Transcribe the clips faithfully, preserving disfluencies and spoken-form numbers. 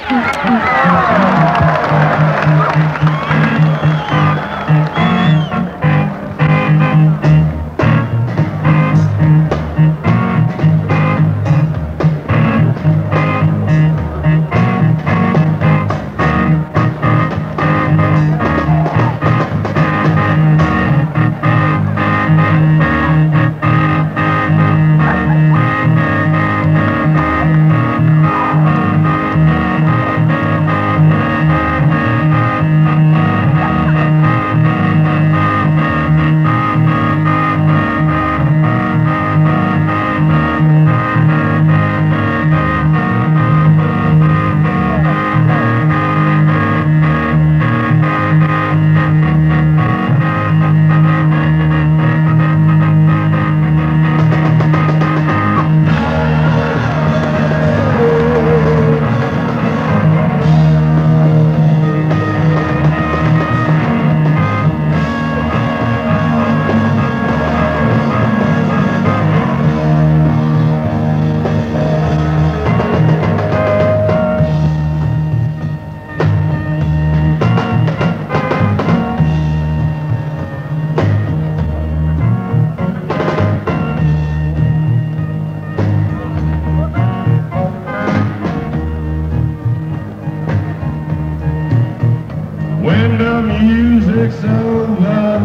When the music's over,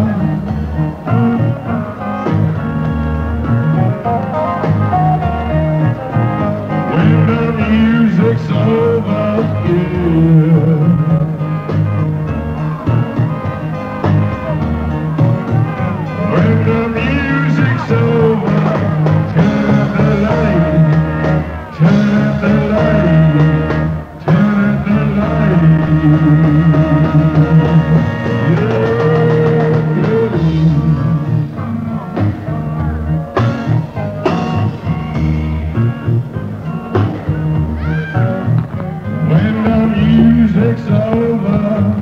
when the music's over, yeah. When the music's over, turn up the light, turn up the light, turn up the light. When the music's over,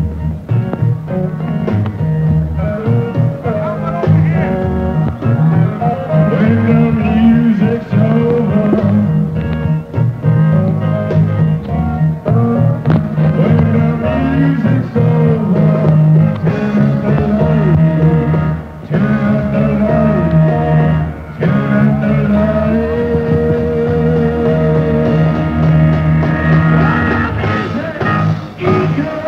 when the music's over, when the music's over, turn up the light, turn up the light. Ego!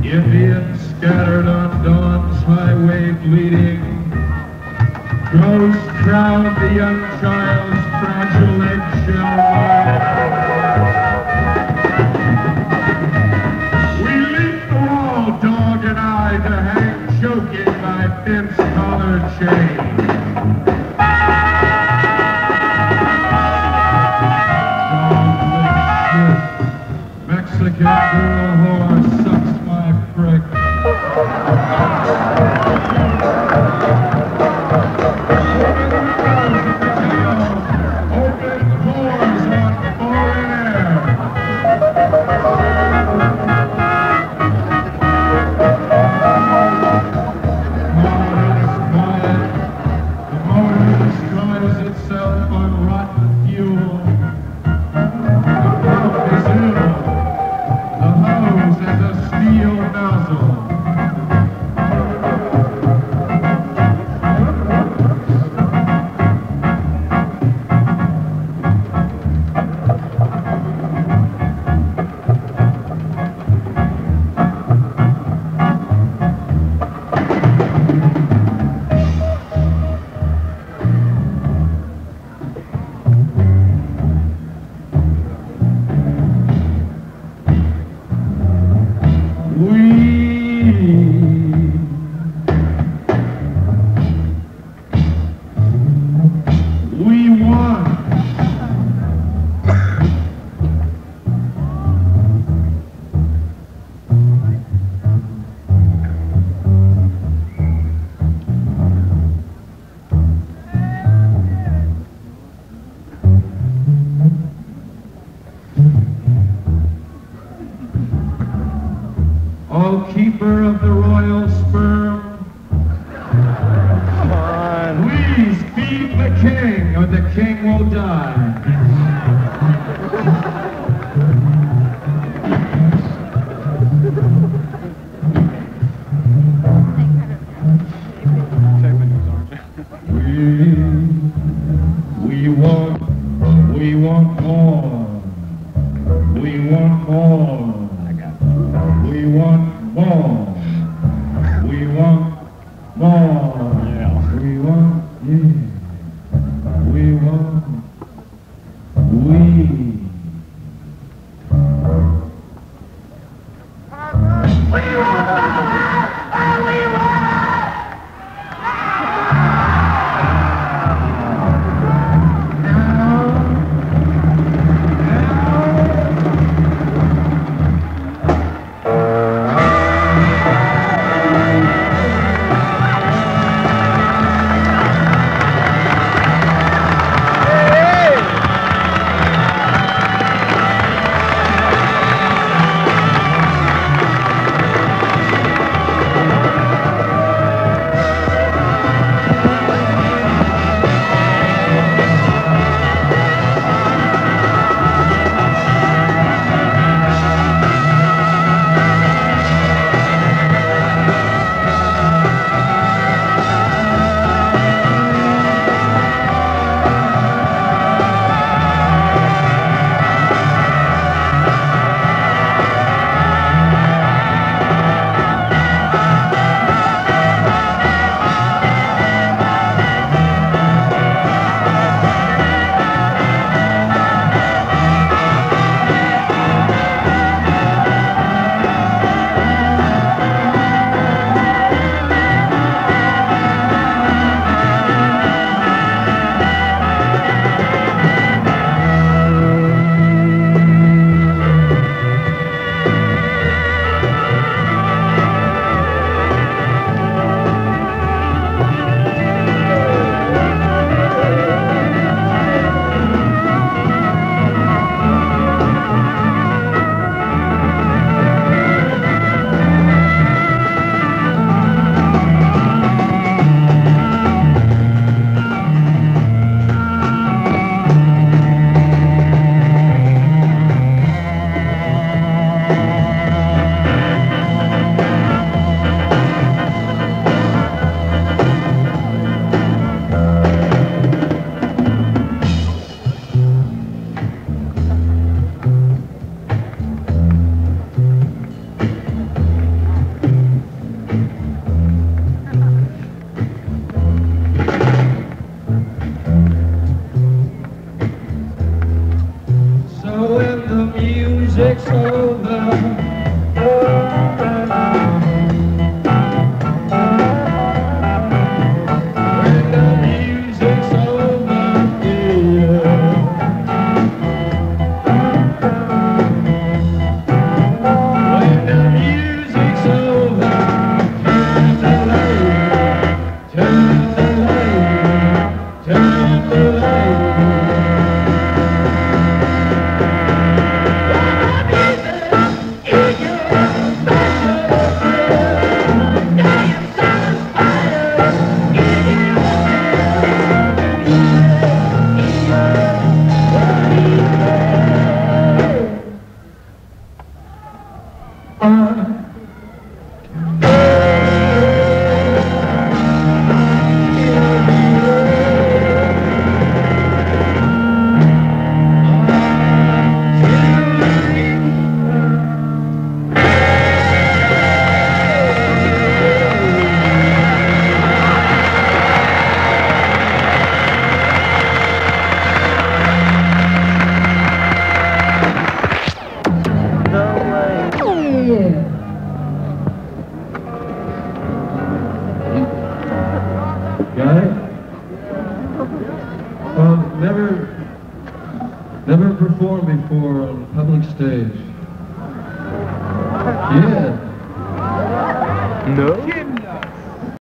Indians scattered on dawn's highway bleeding. Ghosts crowd the young child's fragile eggshell mind. We leap the wall, dog and I, to hang choking by fence collar chain. Mexican girl whore sucks my frick. Open doors on foreign air. The motor destroys itself on rotten fuel. The pump is ill. The hose has a steel nozzle. O keeper of the royal sperm, please feed the king or the king will die. we, we want, we want more. We want more. We want more. We want more. Yeah. We want, yeah. We want, Got it? Uh, never, never performed before on a public stage. Yeah. No?